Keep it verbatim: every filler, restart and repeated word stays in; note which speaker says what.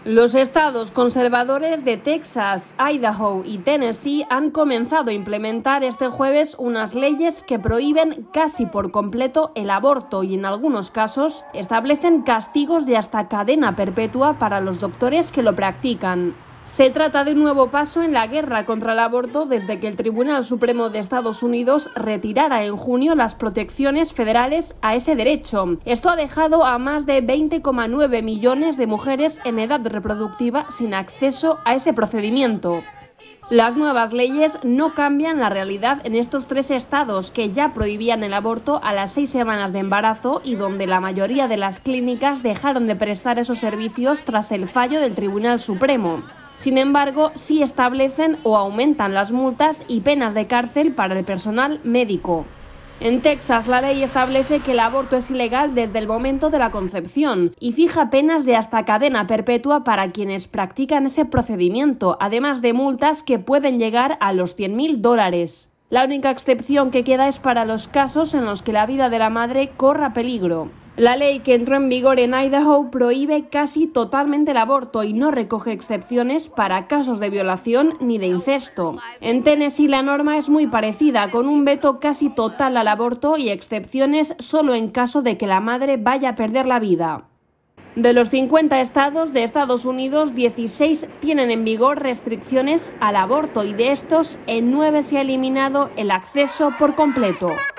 Speaker 1: Los estados conservadores de Texas, Idaho y Tennessee han comenzado a implementar este jueves unas leyes que prohíben casi por completo el aborto y en algunos casos establecen castigos de hasta cadena perpetua para los doctores que lo practican. Se trata de un nuevo paso en la guerra contra el aborto desde que el Tribunal Supremo de Estados Unidos retirara en junio las protecciones federales a ese derecho. Esto ha dejado a más de veinte coma nueve millones de mujeres en edad reproductiva sin acceso a ese procedimiento. Las nuevas leyes no cambian la realidad en estos tres estados que ya prohibían el aborto a las seis semanas de embarazo y donde la mayoría de las clínicas dejaron de prestar esos servicios tras el fallo del Tribunal Supremo. Sin embargo, sí establecen o aumentan las multas y penas de cárcel para el personal médico. En Texas, la ley establece que el aborto es ilegal desde el momento de la concepción y fija penas de hasta cadena perpetua para quienes practican ese procedimiento, además de multas que pueden llegar a los cien mil dólares. La única excepción que queda es para los casos en los que la vida de la madre corra peligro. La ley que entró en vigor en Idaho prohíbe casi totalmente el aborto y no recoge excepciones para casos de violación ni de incesto. En Tennessee la norma es muy parecida, con un veto casi total al aborto y excepciones solo en caso de que la madre vaya a perder la vida. De los cincuenta estados de Estados Unidos, dieciséis tienen en vigor restricciones al aborto y de estos, en nueve se ha eliminado el acceso por completo.